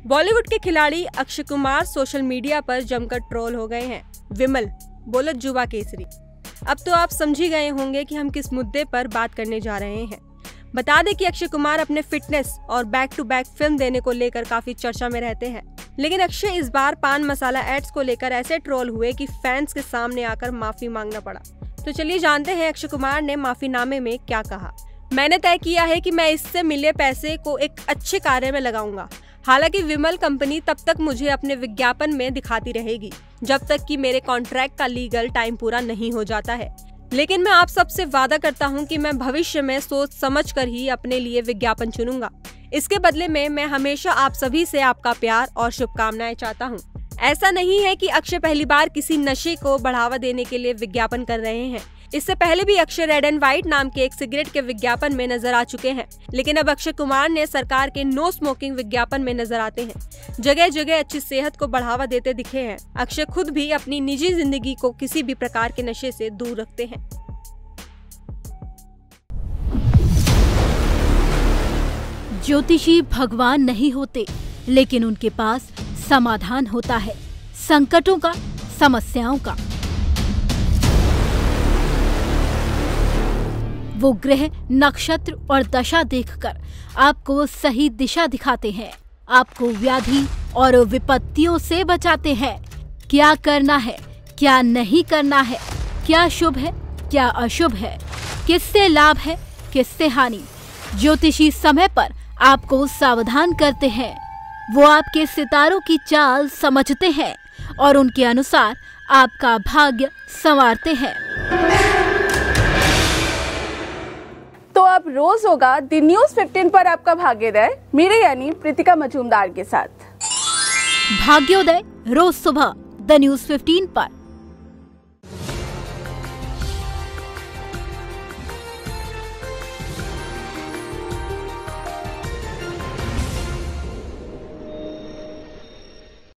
बॉलीवुड के खिलाड़ी Akshay Kumar social media पर जमकर ट्रोल हो गए हैं। विमल बोलत जुबा केसरी। अब तो आप समझ ही गए होंगे कि हम किस मुद्दे पर बात करने जा रहे हैं। बता दें कि अक्षय कुमार अपने फिटनेस और बैक टू बैक फिल्म देने को लेकर काफी चर्चा में रहते हैं, लेकिन अक्षय इस बार पान मसाला एड्स को लेकर ऐसे ट्रोल हुए कि फैंस के सामने आकर माफी मांगना पड़ा। तो चलिए जानते हैं अक्षय कुमार ने माफीनामे में क्या कहा। मैंने तय किया है कि मैं इससे मिले पैसे को एक अच्छे कार्य में लगाऊंगा। हालांकि विमल कंपनी तब तक मुझे अपने विज्ञापन में दिखाती रहेगी जब तक कि मेरे कॉन्ट्रैक्ट का लीगल टाइम पूरा नहीं हो जाता है, लेकिन मैं आप सबसे वादा करता हूं कि मैं भविष्य में सोच समझ कर ही अपने लिए विज्ञापन चुनूंगा। इसके बदले में मैं हमेशा आप सभी से आपका प्यार और शुभकामनाएं चाहता हूं। ऐसा नहीं है कि अक्षय पहली बार किसी नशे को बढ़ावा देने के लिए विज्ञापन कर रहे हैं। इससे पहले भी अक्षय रेड एंड व्हाइट नाम के एक सिगरेट के विज्ञापन में नजर आ चुके हैं, लेकिन अब अक्षय कुमार ने सरकार के नो स्मोकिंग विज्ञापन में नजर आते हैं। जगह जगह अच्छी सेहत को बढ़ावा देते दिखे हैं। अक्षय खुद भी अपनी निजी जिंदगी को किसी भी प्रकार के नशे से दूर रखते हैं। ज्योतिषी भगवान नहीं होते, लेकिन उनके पास समाधान होता है संकटों का, समस्याओं का। वो ग्रह, नक्षत्र और दशा देखकर आपको सही दिशा दिखाते हैं, आपको व्याधि और विपत्तियों से बचाते हैं। क्या करना है, क्या नहीं करना है, क्या शुभ है, क्या अशुभ है, किससे लाभ है, किससे हानि, ज्योतिषी समय पर आपको सावधान करते हैं। वो आपके सितारों की चाल समझते हैं और उनके अनुसार आपका भाग्य संवारते हैं। तो अब रोज होगा द न्यूज़ 15 पर आपका भाग्योदय, मेरे यानी प्रीतिका मजूमदार के साथ। भाग्योदय रोज सुबह द न्यूज़ 15 पर।